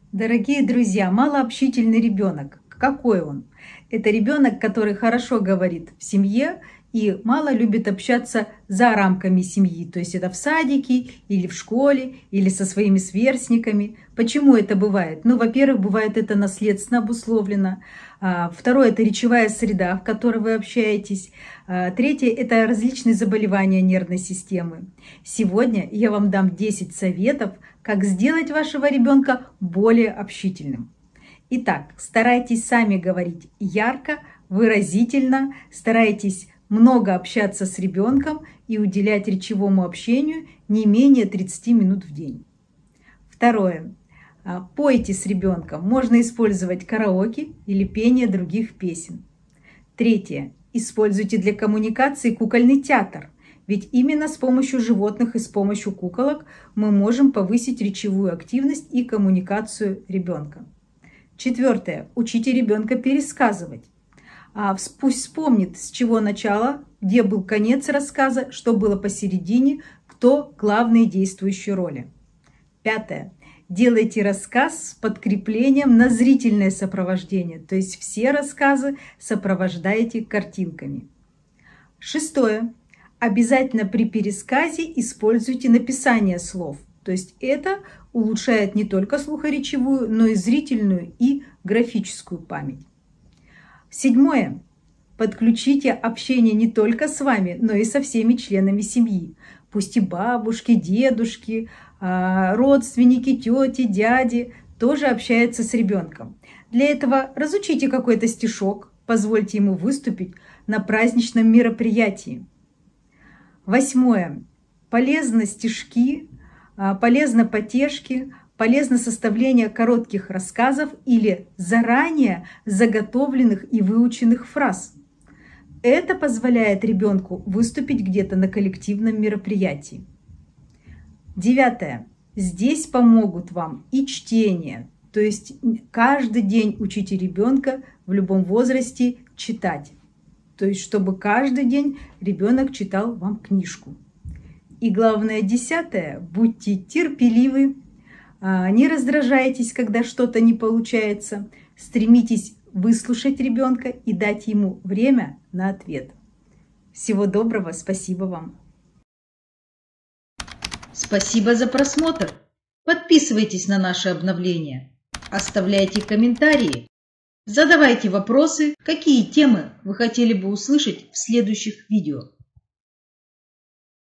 Дорогие друзья, малообщительный ребенок. Какой он? Это ребенок, который хорошо говорит в семье и мало любит общаться за рамками семьи. То есть это в садике или в школе, или со своими сверстниками. Почему это бывает? Ну, во-первых, бывает это наследственно обусловлено. Второе – это речевая среда, в которой вы общаетесь. Третье – это различные заболевания нервной системы. Сегодня я вам дам 10 советов, как сделать вашего ребенка более общительным. Итак, старайтесь сами говорить ярко, выразительно, старайтесь много общаться с ребенком и уделять речевому общению не менее 30 минут в день. Второе. Пойте с ребенком. Можно использовать караоке или пение других песен. Третье. Используйте для коммуникации кукольный театр. Ведь именно с помощью животных и с помощью куколок мы можем повысить речевую активность и коммуникацию ребенка. Четвертое. Учите ребенка пересказывать. Пусть вспомнит, с чего начало, где был конец рассказа, что было посередине, кто главные действующие роли. Пятое. Делайте рассказ с подкреплением на зрительное сопровождение, то есть все рассказы сопровождайте картинками. Шестое. Обязательно при пересказе используйте написание слов. То есть это улучшает не только слухоречевую, но и зрительную и графическую память. Седьмое. Подключите общение не только с вами, но и со всеми членами семьи. Пусть и бабушки, дедушки, родственники, тети, дяди тоже общаются с ребенком. Для этого разучите какой-то стишок, позвольте ему выступить на праздничном мероприятии. Восьмое. Полезны стишки, полезно потешки, полезно составление коротких рассказов или заранее заготовленных и выученных фраз. Это позволяет ребенку выступить где-то на коллективном мероприятии. Девятое. Здесь помогут вам и чтение. То есть каждый день учите ребенка в любом возрасте читать. То есть чтобы каждый день ребенок читал вам книжку. И главное, десятое. Будьте терпеливы, не раздражайтесь, когда что-то не получается. Стремитесь выслушать ребенка и дать ему время на ответ. Всего доброго, спасибо вам. Спасибо за просмотр. Подписывайтесь на наши обновления, оставляйте комментарии, задавайте вопросы, какие темы вы хотели бы услышать в следующих видео.